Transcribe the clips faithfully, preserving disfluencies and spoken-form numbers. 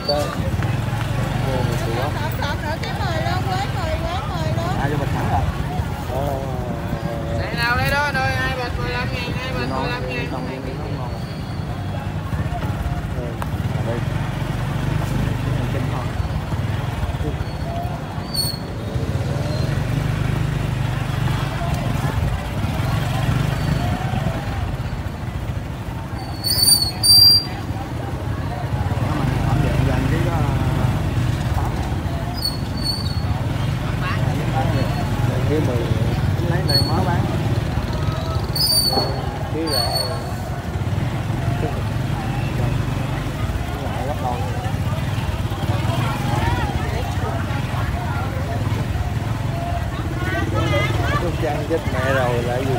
Chơi. Ồ, sủi quá. Sọt nữa cái mời luôn, quế mời, quế mời luôn. À, cho bịch sẵn rồi. Ờ. Đây nào đây đó, rồi hai bịch mười lăm ngàn, hai bịch mười lăm ngàn. Không, cái nó ngon. Rồi, ở đây. Kinh thôi. Cái mười lấy này mới bán cái rồi cái lại bắt đầu con Trang chết mẹ rồi lại gì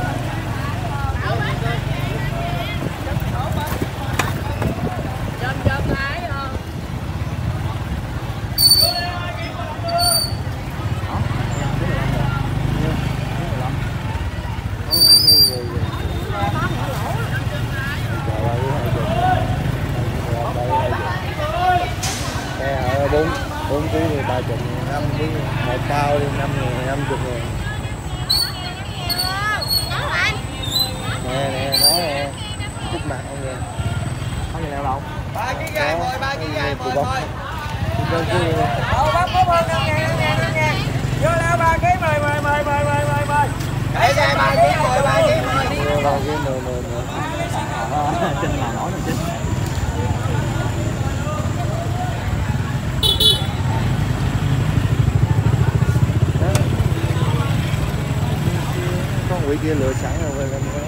Chôm chôm lái không? bốn bốn ký thì ba chục năm ký một bao đi năm ngàn năm chục ngàn nè nè nó nè chút mặt không nè có gì nào đâu ba ký gai mười, ba ký gai mười thôi. Đâu bác có hơn năm ngàn, năm ngàn, năm ngàn. Vô leo ba ký mười, mười, mười, mười, mười, mười, mười. Để gai ba ký mười, ba ký mười. Đâu cái mười mười mười trên là nổi này chính con quỷ kia lựa sẵn rồi